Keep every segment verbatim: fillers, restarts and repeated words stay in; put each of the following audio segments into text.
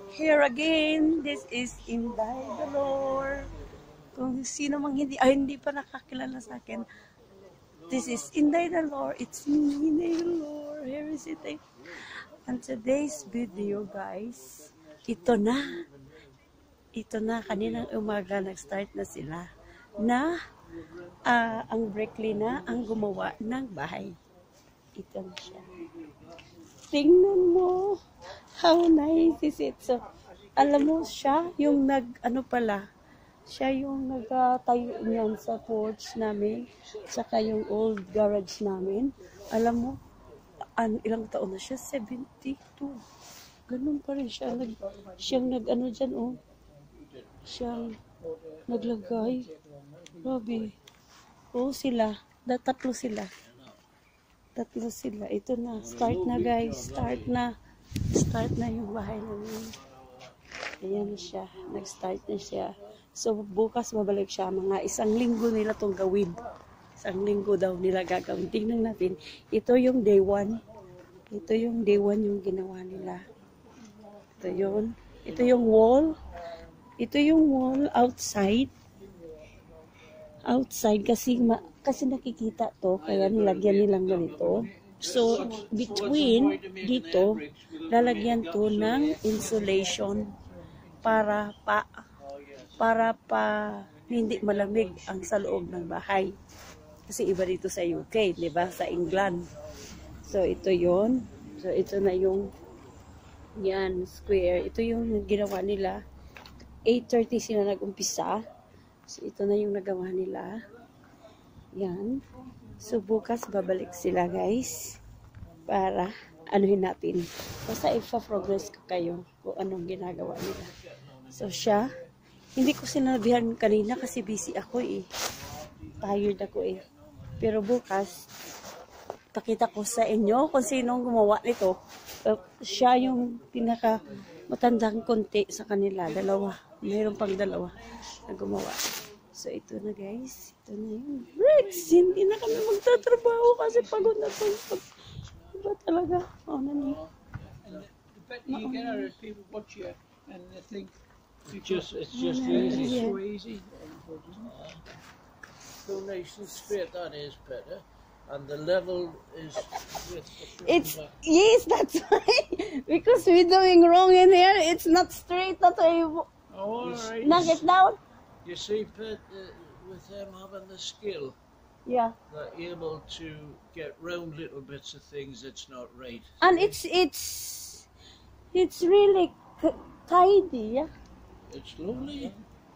Here again, this is Inday Dolor. Kung sino mang hindi, ay hindi pa nakakilala sa akin, this is Inday Dolor. It's me, Inday Dolor. Here is it. And today's video, guys, ito na. Ito na, kaninang umaga nag-start na sila na uh, ang Brickley na ang gumawa ng bahay. Ito na siya. Tingnan mo. How nice is it? So, alam mo, siya yung nag, ano pala, siya yung nagtayo niyan sa porch namin, saka yung old garage namin. Alam mo, an, ilang taon na siya? seventy-two. Ganun pa rin siya. Nag, siyang nag, ano dyan, oh. Siyang naglagay. Grabe. Oo, sila. Tatlo sila. Tatlo sila. Ito na. Start na, guys. Start na. Start na yung bahay namin. Ayan siya. Nag-start na siya. So, bukas babalik siya. Mga isang linggo nila itong gawin. Isang linggo daw nila gagawin. Tingnan natin. Ito yung day one. Ito yung day one yung ginawa nila. Ito yun. Ito yung wall. Ito yung wall outside. Outside kasi ma kasi nakikita to. Kaya nilagyan nilang ganito. So, between dito, lalagyan to ng insulation para pa para pa hindi malamig ang sa loob ng bahay. Kasi iba dito sa U K, di ba? Sa England. So, ito yon. So, ito na yung yan, square. Ito yung ginawa nila. eight thirty sila nag-umpisa. So, ito na yung nagawa nila. Yan. So, bukas babalik sila, guys. Para anuhin natin. Basta ipa-progress ko kayo kung anong ginagawa nila. So, siya. Hindi ko sinabihan kanina kasi busy ako eh. Tired ako eh. Pero bukas, pakita ko sa inyo kung sinong gumawa nito. Uh, siya yung pinaka matandang konti sa kanila. Dalawa. Mayroon pang dalawa na gumawa. So, ito na guys. Ito na yun. Rex! Hindi na kami magtatrabaho kasi pagod na ito. Diba talaga? Oo na niya. You get out of people watch you and they think it's just, it's just easy. It's so easy. So nice and straight, that is better. And the level is with the It's, yes, that's right. Because we're doing wrong in here. It's not straight. That's why you Oh, right. knock it down. You see, Pet, uh, with them having the skill, Yeah. they're able to get round little bits of things that's not right. And it's, it's, it's really tidy, yeah. It's lovely.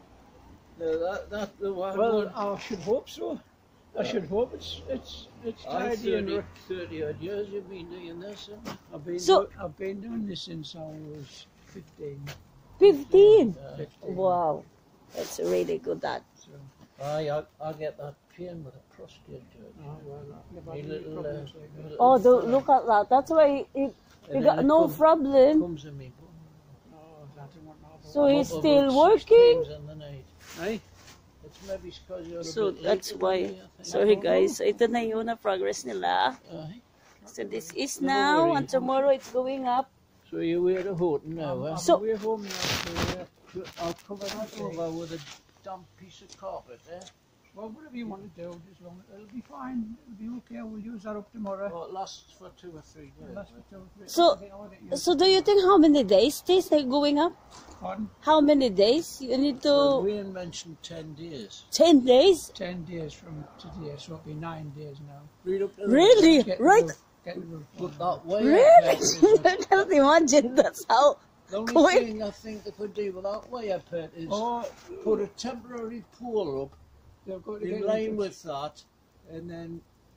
Now that, that the one. Well, I should hope so. I should hope it's it's it's I tidy and. thirty, thirty odd years you've been doing this. Haven't you? I've been So- do, I've been doing this since I was fifteen. fifteen. fifteen. Wow. That's really good, that. So, Aye, I, I get that pain with a prostate. oh, well, I've never Me had any little, uh, problems like that. little Oh, do, fella look at that. That's why it, you And got then it no comes- problem. comes in me. Oh, that didn't want to So I'm he's up still about six working. times in the night. Aye. It's maybe because you're a So bit that's late why. today, I think. Sorry guys, so ito na yun na progress nila. Aye. So this is No now, worry. and tomorrow it's going up. So you wear a hood now, I'm, eh? I'm So- away home now. So, uh, I'll cover that over with a damp piece of carpet, eh? well, whatever you want to do, just long it'll be fine. It'll be okay. We'll use that up tomorrow. Well, it lasts for two or three days. That's for two or three- So- okay, I'll get you- So do you think how many days this is going up? Pardon? How many days? You need Well, to Wayne mentioned ten days. ten days? Ten days from today, so it'll be nine days now. Read up the Really? Get Right? rid of- Get rid of- Look that way. Really? I I can't imagine that's how. The only Quick. thing I think they could do with that wire pit is Oh, put a temporary pole up they've got to in get line into- with that, and then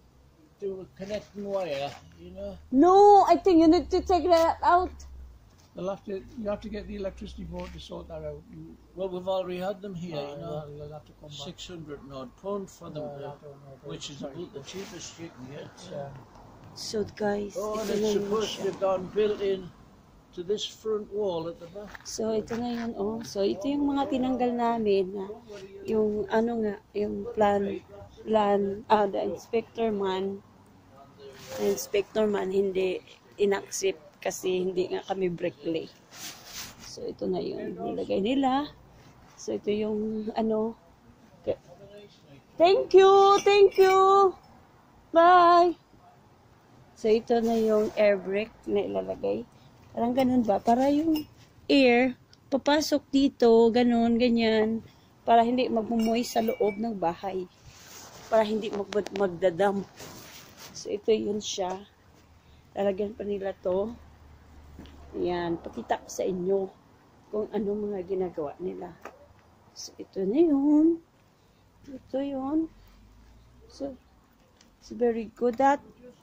do a connecting wire, you know. No, I think you need to take that out. They'll have to. You have to get the electricity board to sort that out. And, Well, we've already had them here, uh, you know. they'll, they'll have to come back. Six hundred and odd pound for them, Uh, I to- don't know about which is sorry. about the cheapest you can get. Yeah. So guys, Oh, and ito it's na yun supposed siya. to have gone built in to this front wall at the back. So ito na yun, oh. So ito yung mga tinanggal namin na yung ano nga, yung plan, plan, ah, the inspector man, the inspector man hindi inaccept kasi hindi nga kami bricklay. So, ito na yung nilagay nila. So, ito yung, ano, okay. Thank you! Thank you! Bye! So, ito na yung air brake na ilalagay. Parang ganun ba? Para yung air, papasok dito, ganun, ganyan. Para hindi magmumoy sa loob ng bahay. Para hindi mag magdadam. So, ito yun siya. Lalagyan pa nila to. Ayan, pakita ko sa inyo kung ano mga ginagawa nila. So, ito na yun. Ito yun. So, it's very good at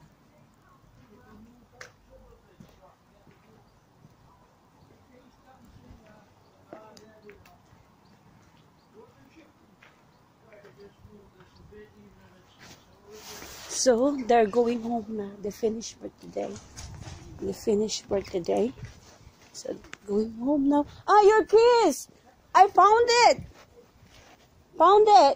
so, they're going home na. They finished for today. They finished for today. So, going home now. Ah, your keys! I found it! Found it!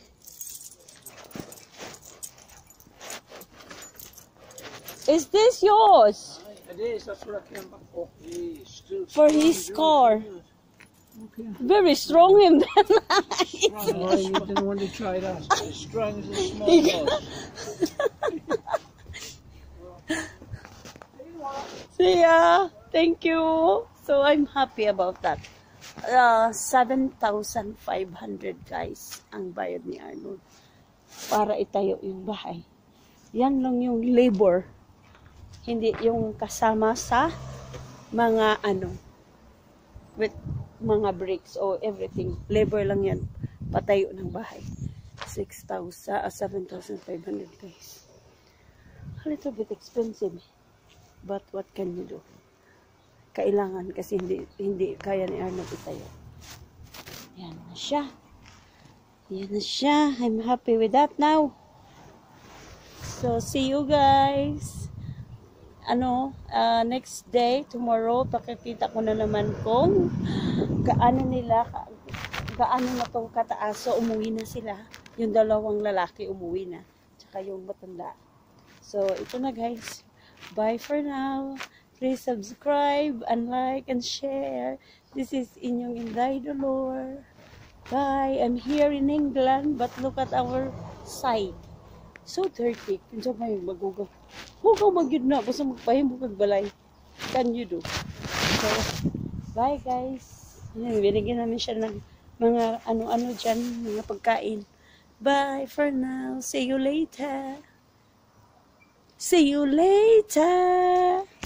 Is this yours? It is, that's what I came back for. He's still For his car. Okay. Very strong him then. Why you didn't want to try that? As strong as a small horse. See ya. Thank you. So I'm happy about that. Uh, seven thousand five hundred guys ang bayad ni Arnold para itayo yung bahay. Yan lang yung labor. Hindi yung kasama sa mga ano with mga bricks or everything. Labor lang yan. Patayo ng bahay. six thousand, uh, seven thousand five hundred guys. A little bit expensive. But what can you do? Kailangan kasi hindi hindi kaya ni Arnold itayo. Yan na siya. Yan na siya. I'm happy with that now. So, see you guys. Ano, uh, next day, tomorrow, pakikita ko na naman kung gaano nila, ka, gaano na itong kataas. So, umuwi na sila. Yung dalawang lalaki umuwi na. Tsaka yung matanda. So, ito na guys. Bye for now. Please subscribe and like and share. This is inyong Inday Dolor. Bye. I'm here in England, but look at our side. So dirty. Kunsa may magugaw. Hugaw magyud na. Basta magpahimbo kag balay. Can you do? So, bye guys. Ayan, binigyan namin siya ng mga ano-ano dyan, mga pagkain. Bye for now. See you later. See you later.